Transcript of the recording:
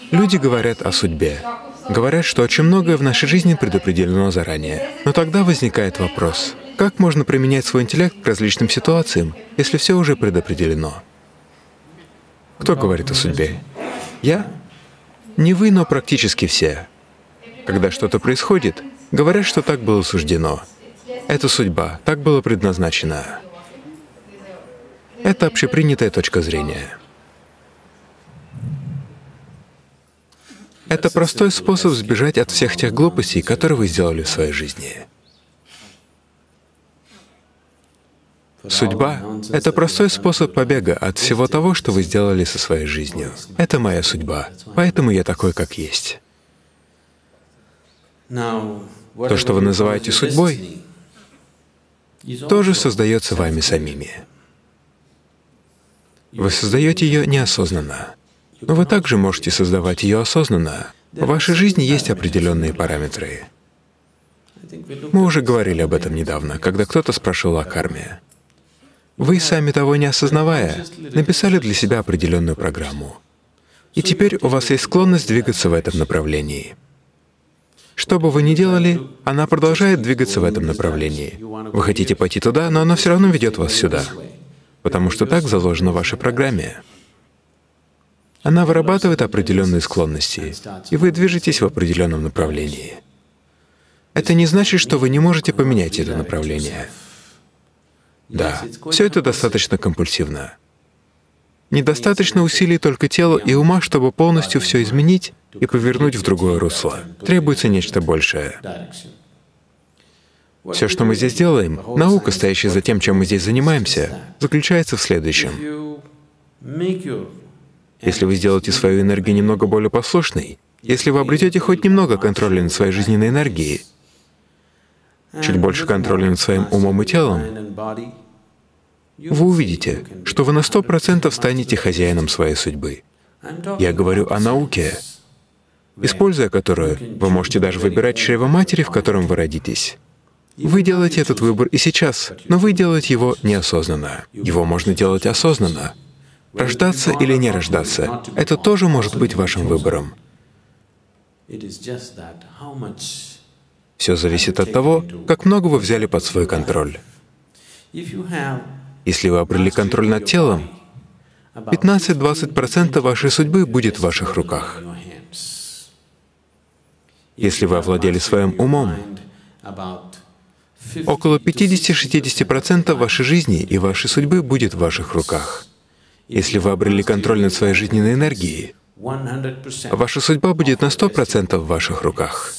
Люди говорят о судьбе. Говорят, что очень многое в нашей жизни предопределено заранее. Но тогда возникает вопрос, как можно применять свой интеллект к различным ситуациям, если все уже предопределено? Кто говорит о судьбе? Я? Не вы, но практически все. Когда что-то происходит, говорят, что так было суждено. Это судьба, так было предназначено. Это общепринятая точка зрения. Это простой способ сбежать от всех тех глупостей, которые вы сделали в своей жизни. Судьба — это простой способ побега от всего того, что вы сделали со своей жизнью. Это моя судьба, поэтому я такой, как есть. То, что вы называете судьбой, тоже создается вами самими. Вы создаете ее неосознанно. Но вы также можете создавать ее осознанно. В вашей жизни есть определенные параметры. Мы уже говорили об этом недавно, когда кто-то спрашивал о карме. Вы, сами того не осознавая, написали для себя определенную программу. И теперь у вас есть склонность двигаться в этом направлении. Что бы вы ни делали, она продолжает двигаться в этом направлении. Вы хотите пойти туда, но она все равно ведет вас сюда, потому что так заложено в вашей программе. Она вырабатывает определенные склонности, и вы движетесь в определенном направлении. Это не значит, что вы не можете поменять это направление. Да, все это достаточно компульсивно. Недостаточно усилий только тела и ума, чтобы полностью все изменить и повернуть в другое русло. Требуется нечто большее. Все, что мы здесь делаем, наука, стоящая за тем, чем мы здесь занимаемся, заключается в следующем. Если вы сделаете свою энергию немного более послушной, если вы обретете хоть немного контроля над своей жизненной энергией, чуть больше контроля над своим умом и телом, вы увидите, что вы на 100% станете хозяином своей судьбы. Я говорю о науке, используя которую вы можете даже выбирать чрево матери, в котором вы родитесь. Вы делаете этот выбор и сейчас, но вы делаете его неосознанно. Его можно делать осознанно. Рождаться или не рождаться — это тоже может быть вашим выбором. Все зависит от того, как много вы взяли под свой контроль. Если вы обрели контроль над телом, 15–20% вашей судьбы будет в ваших руках. Если вы овладели своим умом, около 50–60% вашей жизни и вашей судьбы будет в ваших руках. Если вы обрели контроль над своей жизненной энергией, ваша судьба будет на 100% в ваших руках.